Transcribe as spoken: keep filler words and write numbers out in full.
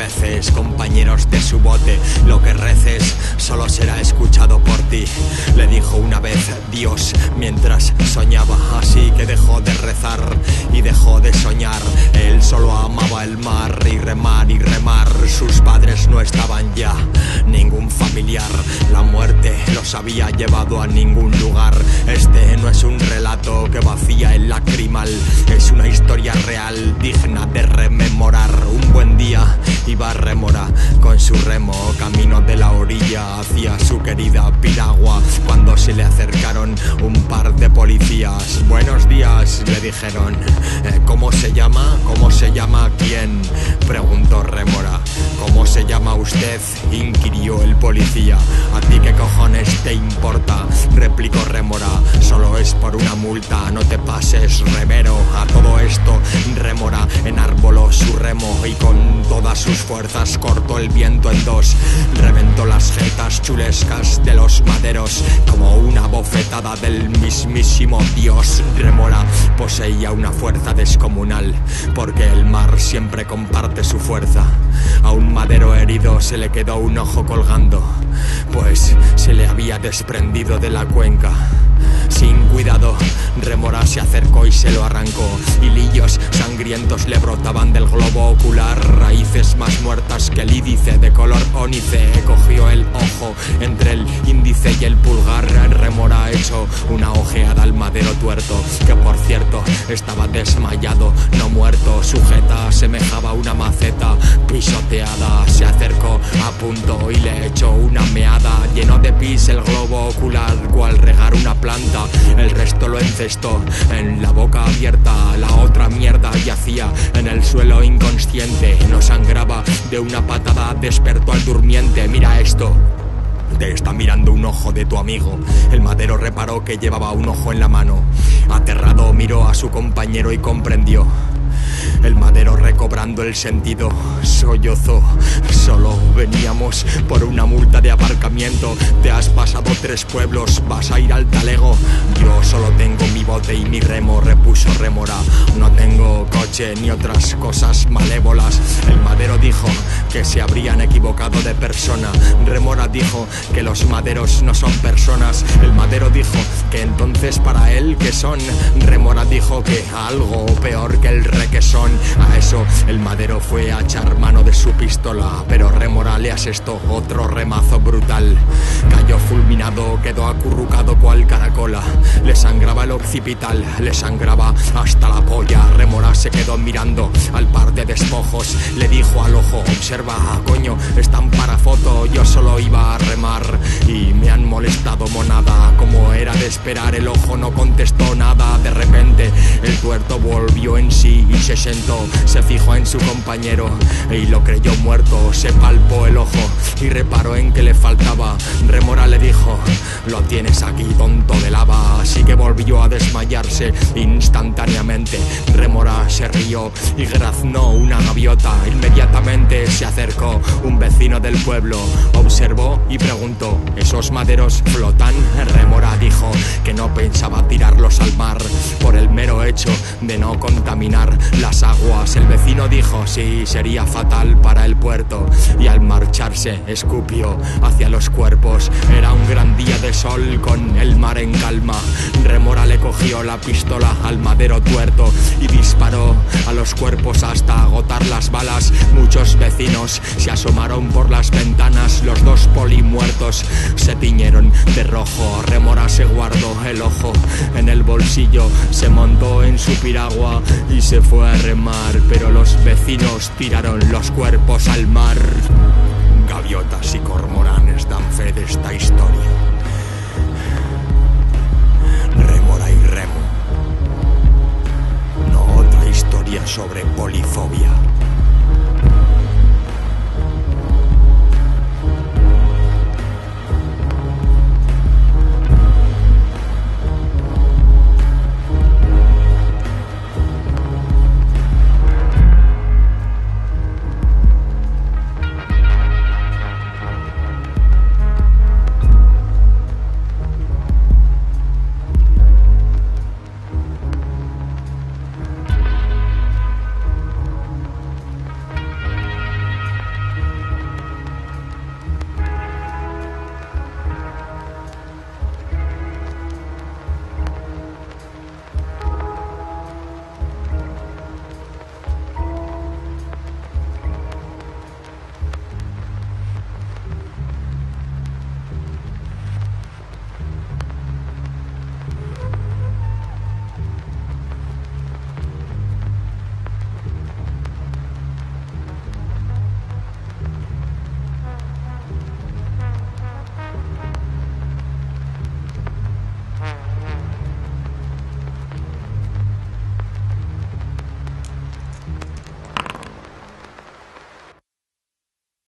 peces, compañeros de su bote. Lo que reces solo será escuchado por ti, le dijo una vez Dios mientras soñaba. Así que dejó de rezar y dejó de soñar. Él solo amaba el mar y remar y remar. Sus padres no estaban ya, ningún familiar. La muerte los había llevado a ningún lugar. Este no es un relato que vacía el lacrimal, es una historia real digna de rememorar. Un buen día iba Rémora con su remo camino de la orilla hacia su querida piragua, cuando se le acercaron un par de policías. Buenos días, le dijeron. eh, ¿Cómo se llama? ¿Cómo se llama quién?, preguntó Rémora. ¿Cómo se llama usted?, inquirió el policía. ¿A ti qué cojones te importa?, replicó Rémora. Solo es por una multa, no te pases, remero. A todo esto Rémora enarboló su remo y con todas sus fuerzas cortó el viento en dos. Reventó las jetas chulescas de los maderos como una bofetada del mismísimo Dios. Rémora poseía una fuerza descomunal, porque el mar siempre comparte su fuerza. A un madero herido se le quedó un ojo colgando, pues se le había desprendido de la cuenca. Sin cuidado, Rémora se acercó y se lo arrancó. Hilillos sangrientos le brotaban del globo ocular, raíces más muertas que el ídice de color ónice. Cogió el ojo entre el índice y el pulgar. Rémora echó una ojeada al madero tuerto, que por cierto estaba desmayado, no muerto. Sujeta semejaba una maceta pisoteada. Se acercó a punto y le echó una meada. Llenó de pis el globo ocular cual regar una planta. El resto lo encestó en la boca abierta. La otra mierda yacía en el suelo inconsciente. No sangraba de una patada, despertó al durmiente. Mira esto. Te está mirando un ojo de tu amigo. El madero reparó que llevaba un ojo en la mano. Aterrado miró a su compañero y comprendió. El madero, recobrando el sentido, sollozó. Solo veníamos por una multa de aparcamiento. Te has pasado tres pueblos, vas a ir al talego. Yo solo tengo mi bote y mi remo, repuso Rémora. No tengo coche ni otras cosas malévolas. El madero dijo que se habrían equivocado de persona. Rémora dijo que los maderos no son personas. El madero dijo que entonces para él, ¿qué son? Rémora dijo que algo peor que el requesón. A eso el madero fue a echar mano de su pistola, pero Rémora le asestó otro remazo brutal. Cayó fulminado, quedó acurrucado cual caracola. Le sangraba el occipital, le sangraba hasta la polla. Rémora se quedó mirando al par de despojos. Le dijo al ojo: observa, coño, están para foto. Yo solo iba a remar y me han molestado monada. Como era de esperar, el ojo no contestó nada. De repente el tuerto volvió en sí y se sentó. Se fijó en su compañero y lo creyó muerto. Se palpó el ojo y reparó en que le faltaba. Rémora le dijo: lo tienes aquí, tonto de lava. Así que volvió a desmayarse instantáneamente. Rémora se rió y graznó una gaviota. Inmediatamente se acercó un vecino del pueblo, observó y preguntó: ¿esos maderos flotan? Rémora dijo que no pensaba tirarlos al mar por el mero hecho de no contaminar las aguas. El vecino dijo: sí, sería fatal para el puerto. Y al marcharse escupió hacia los cuerpos. Era un gran día de sol con el mar en calma. Rémora le cogió la pistola al madero tuerto y disparó a los cuerpos hasta agotar las balas. Muchos vecinos se asomaron por las ventanas. Los dos polimuertos se tiñeron de rojo. Rémora se guardó el ojo en el bolsillo, se montó en su piragua y se fue a remar, pero los vecinos tiraron los cuerpos al mar. Gaviotas y cormoranes dan fe de esta historia. Rémora y remo, no otra historia sobre polifobia.